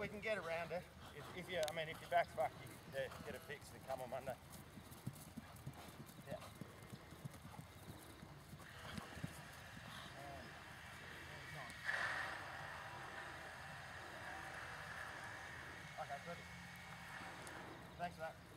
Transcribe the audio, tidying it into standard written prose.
we can get around it. If you, I mean, if your back's fucked, you can get it fixed and come on Monday. Yeah. Okay, good. Thanks for that.